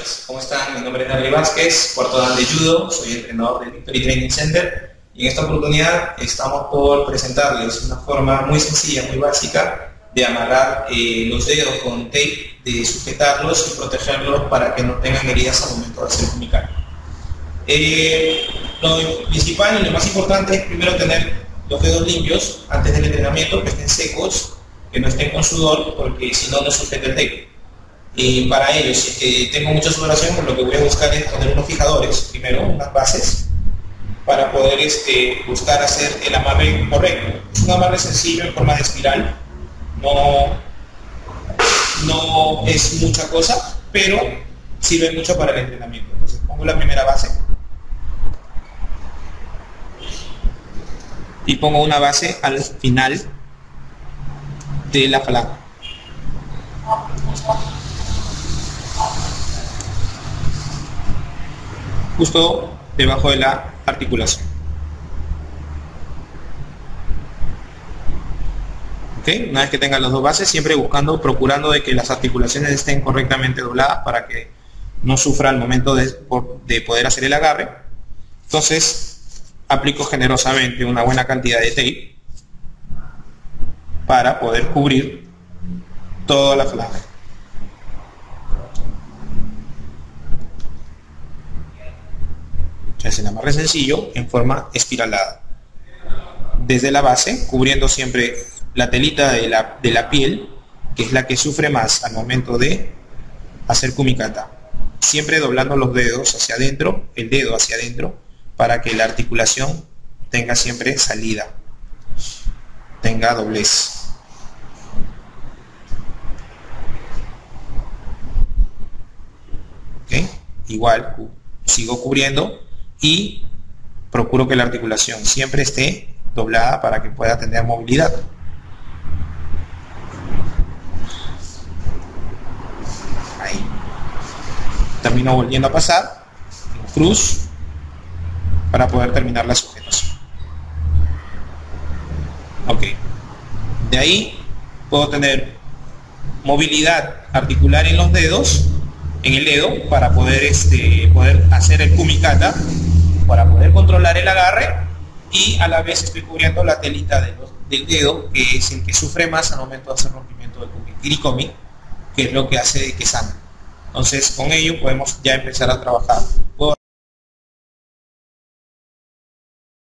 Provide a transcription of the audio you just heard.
noches, ¿cómo están? Mi nombre es Gabriel Vázquez, cuarto dan de judo, soy entrenador del Victory Training Center y en esta oportunidad estamos por presentarles una forma muy sencilla, muy básica de amarrar los dedos con tape, de sujetarlos y protegerlos para que no tengan heridas al momento de hacer kumikata. Lo principal y lo más importante es primero tener los dedos limpios antes del entrenamiento, que estén secos, que no estén con sudor, porque si no, no sujeta el tape. Y para ello, si tengo mucha sudoración, lo que voy a buscar es poner unos fijadores, primero unas bases, para poder buscar hacer el amarre correcto. Es un amarre sencillo en forma de espiral, no es mucha cosa, pero sirve mucho para el entrenamiento. Entonces pongo la primera base y pongo una base al final de la falange. Justo debajo de la articulación. ¿Okay? Una vez que tengan las dos bases, siempre procurando de que las articulaciones estén correctamente dobladas para que no sufra al momento de poder hacer el agarre. Entonces, aplico generosamente una buena cantidad de tape para poder cubrir toda la falange. Es el amarre sencillo en forma espiralada desde la base, cubriendo siempre la telita de la piel, que es la que sufre más al momento de hacer kumikata, siempre doblando los dedos hacia adentro, el dedo hacia adentro, para que la articulación tenga siempre salida, tenga doblez. ¿Okay? Igual sigo cubriendo y procuro que la articulación siempre esté doblada para que pueda tener movilidad. Ahí. Termino volviendo a pasar en cruz para poder terminar la sujetación. Ok. De ahí puedo tener movilidad articular en los dedos, en el dedo, para poder hacer el kumikata, para poder controlar el agarre, y a la vez estoy cubriendo la telita del dedo, que es el que sufre más al momento de hacer rompimiento del kirikomi, que es lo que hace que sane. Entonces con ello podemos ya empezar a trabajar.